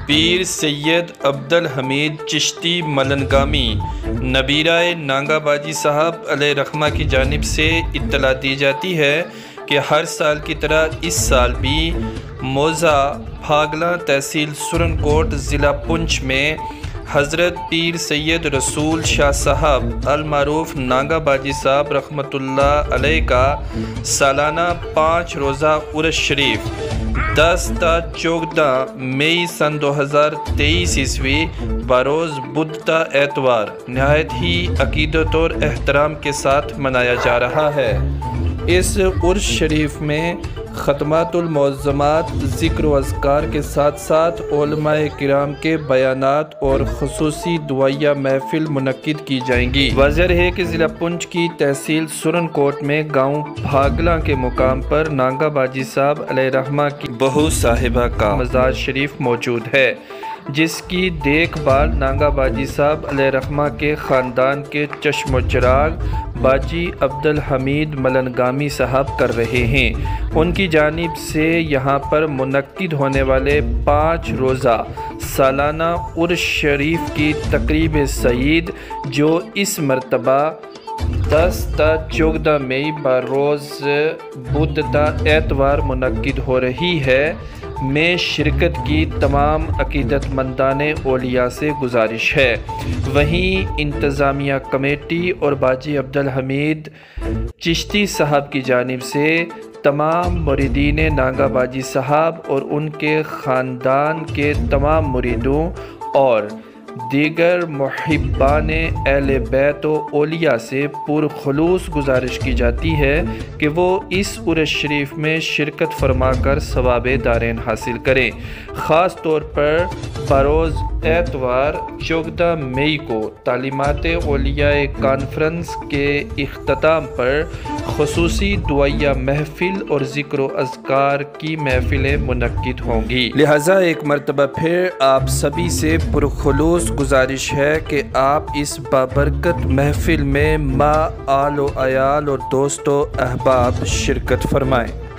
پیر سید عبدالحمید چشتی ملنگامی نبیرہ نانگا باجی صاحب علیہ رحمہ کی جانب سے اطلاع دی جاتی ہے کہ ہر سال کی طرح اس سال بھی موضع پھاگلا تحصیل سرن کوٹ ضلع پنچ میں حضرت پیر سید رسول شاہ صاحب المعروف نانگا باجی صاحب رحمۃ اللہ علیہ کا سالانہ 5 روزہ عرس شریف 10 تا 14 مئی سن 2023 عیسوی بروز بدھ تا اتوار نہایت ہی عقیدت اور احترام کے ساتھ منایا جا رہا ہے۔ اس عرس شریف میں ختمات المعظمات ذکر و اذکار کے ساتھ ساتھ علماء کرام کے بیانات اور خصوصی دعائیہ محفل منعقد کی جائیں گی۔ واضح ہے کہ ضلع پنچ کی تحصیل سرن کوٹ میں گاؤں پھاگلا کے مقام پر نانگا باجی صاحب علیہ رحمہ کی بہو صاحبہ کا مزار شریف موجود ہے، جس کی دیکھ بھال نانگا باجی صاحب علیہ رحمہ کے خاندان کے چشم و چراغ باجی عبدالحمید ملنگامی صاحب کر رہے ہیں۔ ان کی جانب سے یہاں پر منعقد ہونے والے 5 روزہ سالانہ عرس شریف کی تقریب سعید جو اس مرتبہ 10 تا 14 مئی بروز بدھ تا اتوار منعقد ہو رہی ہے میں شرکت کی تمام عقیدت مندان اولیاء سے گزارش ہے۔ وہیں انتظامیہ کمیٹی اور باجی عبدالحمید چشتی صاحب کی جانب سے تمام مریدین نانگا باجی صاحب اور ان کے خاندان کے تمام مریدوں اور دیگر محبان اہل بیت و اولیاء سے پرخلوص گزارش کی جاتی ہے کہ وہ اس عرس شریف میں شرکت فرما کر ثواب دارین حاصل کریں۔ خاص طور پر بروز اتوار 14 مئی کو تعلیمات اولیاء کانفرنس کے اختتام پر خصوصی دعائیہ محفل اور ذکر و اذکار کی محفلیں منعقد ہوں گی۔ لہٰذا ایک مرتبہ پھر آپ سبھی سے پرخلوص گزارش ہے کہ آپ اس بابرکت محفل میں آل و عیال اور دوست و احباب شرکت فرمائیں۔